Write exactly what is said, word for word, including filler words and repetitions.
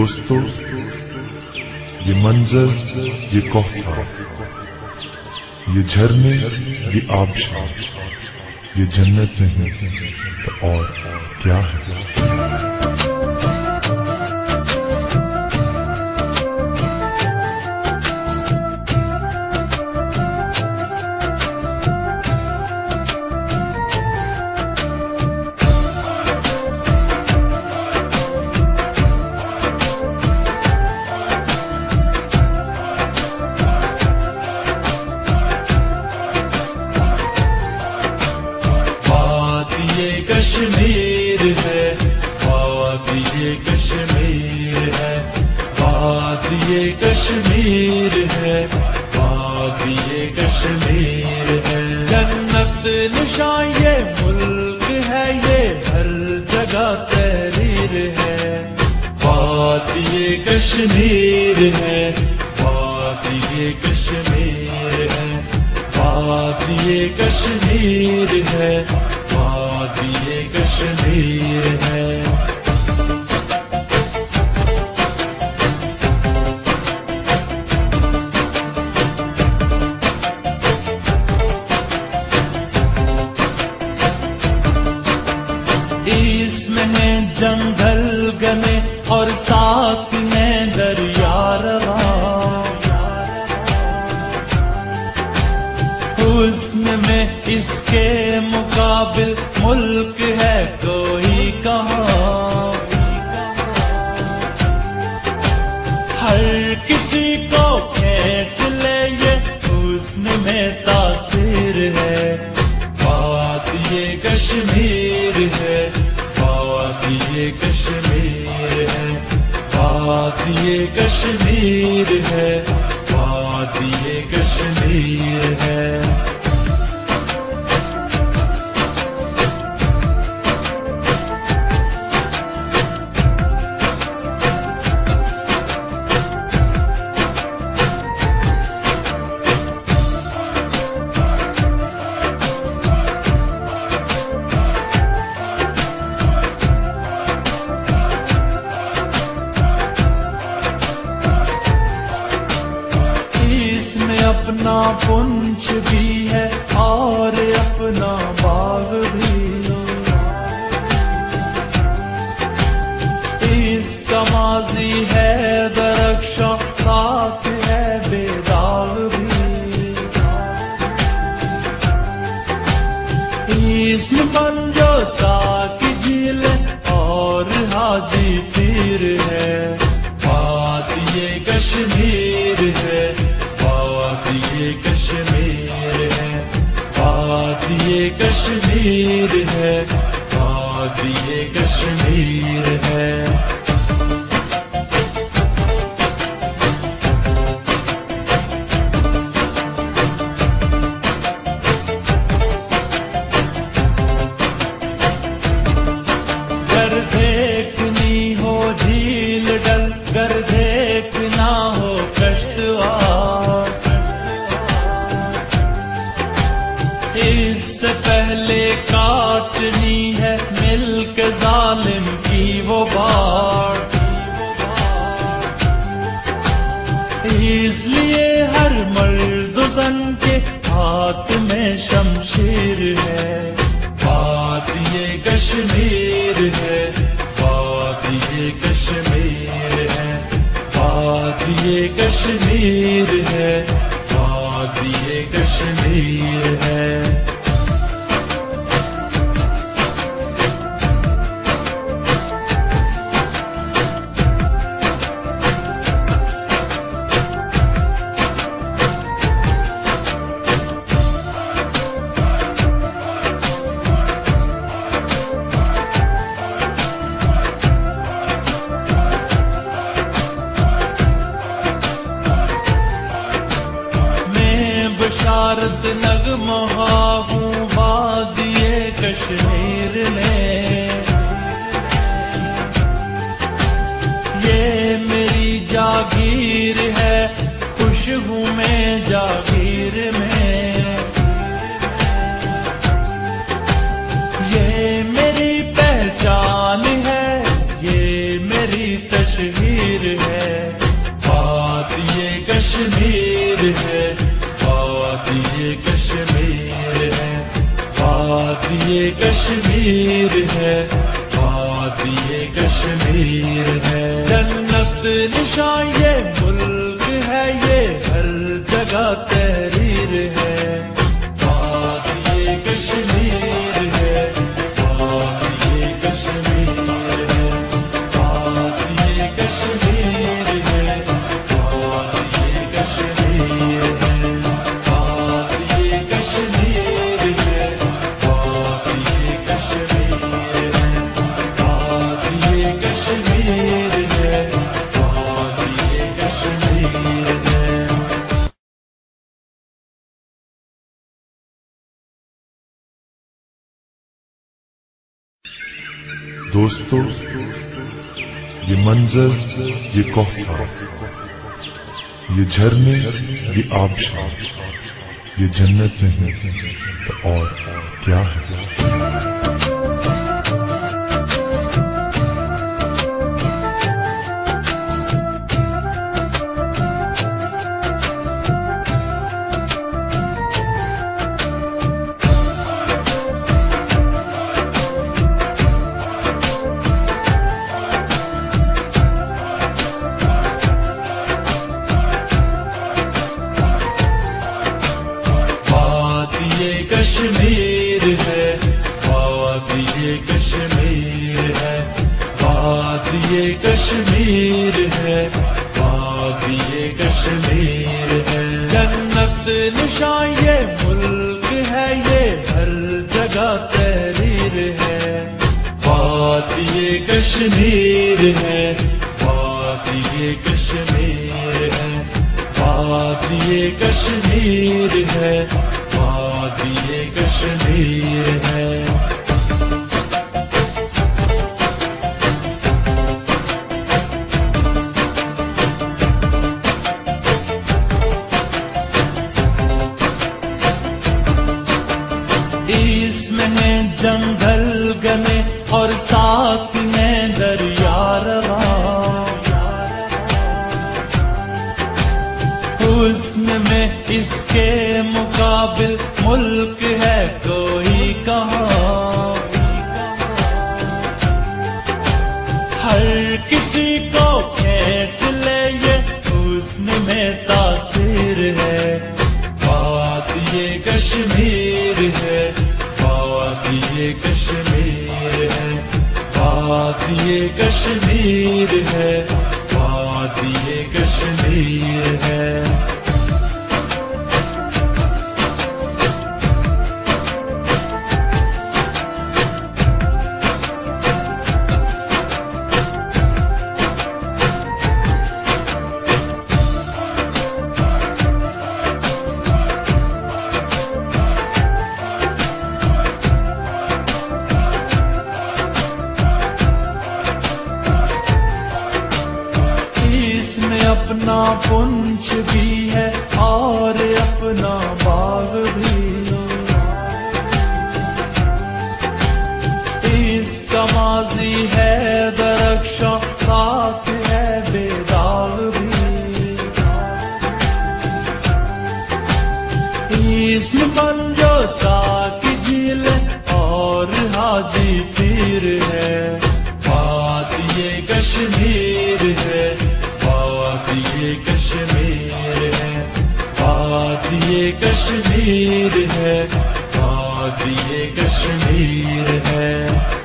دوستو، یہ منظر، یہ کوثر، یہ جھرنے، یہ آبشار، یہ جنت نہیں تو اور کیا ہے؟ کشمیر ہے، وادی کشمیر ہے، وادی کشمیر ہے، وادی کشمیر ہے، جنت نشاں یہ ملک ہے، یہ ہر جگہ تحریر ہے، وادی کشمیر ہے، وادی کشمیر ہے، وادی کشمیر ہے، وادی کشمیر ہے۔ اس میں ہے جنگل گنے اور ساتھ میں دریا رواں، حسن میں اس کے مقابل ملک ہے کوئی کہاں، ہر کسی کو کھینچ لے یہ حسن میں تاثیر ہے، وادی کشمیر ہے، وادی کشمیر ہے، وادی کشمیر ہے، وادی کشمیر ہے۔ اس میں اپنا پنچ بھی ہے اور اپنا باغ بھی، اس کا ماضی ہے درخشاں، ساتھ ہے بے داغ بھی، اس میں بنجو ساک جھیل اور حاجی پیر ہے، وادی کشمیر ہے، وادی کشمیر ہے، وادی کشمیر ہے، وادی کشمیر ہے۔ گر دیکھنی ہو جھیل ڈل، گر دیکھنا ہو کشتواڑ، اس سے پہلے کاٹنی ہے مل کے ظالم کی وہ باڑ، اس لیے ہر مرد و زن کے ہاتھ میں شمشیر ہے، وادی کشمیر ہے، وادی کشمیر ہے، وادی کشمیر ہے، وادی کشمیر ہے۔ بشارت نغمہ ہوں وادی کشمیر میں، یہ میری جاگیر ہے، خوش ہوں میں جاگیر میں، یہ میری پہچان ہے، یہ میری تشہیر کشمیر ہے، وادی کشمیر ہے، وادی کشمیر ہے، وادی کشمیر ہے۔ جنت نشان یہ ملک ہے، یہ ہر جگہ تحریر ہے، وادی کشمیر ہے، وادی کشمیر ہے، وادی کشمیر ہے، وادی کشمیر ہے، وادی کشمیر ہے، وادی کشمیر ہے، وادی کشمیر ہے، وادی کشمیر ہے۔ دوستو، یہ منظر، یہ کوثر، یہ جھرنے، یہ آبشار، یہ جنت نہیں تو اور کیا ہے؟ کشمیر ہے، وادی کشمیر ہے، وادی کشمیر ہے، وادی کشمیر ہے۔ جنت نشان یہ ملک ہے، یہ ہر جگہ تحریر ہے، وادی کشمیر ہے، وادی کشمیر ہے، وادی کشمیر ہے، وادی کشمیر ہے۔ اس میں ہے جنگل گنے اور ساتھ میں دریا رواں، حسن میں اس کے مقابل ملک ہے کوئی کہاں، ہر کسی کو کھینچ لے یہ حسن میں تاثیر ہے، وادی کشمیر ہے، وادی کشمیر ہے، وادی کشمیر ہے، وادی کشمیر ہے۔ اس میں اپنا پنچ بھی ہے اور اپنا باغ بھی، اس کا ماضی ہے درخشاں، ساتھ ہے بے داغ بھی، اس میں بنجو ساک جھیل اور حاجی پیر ہے، وادی کشمیر ہے، وادی کشمیر ہے، وادی کشمیر ہے، وادی کشمیر ہے۔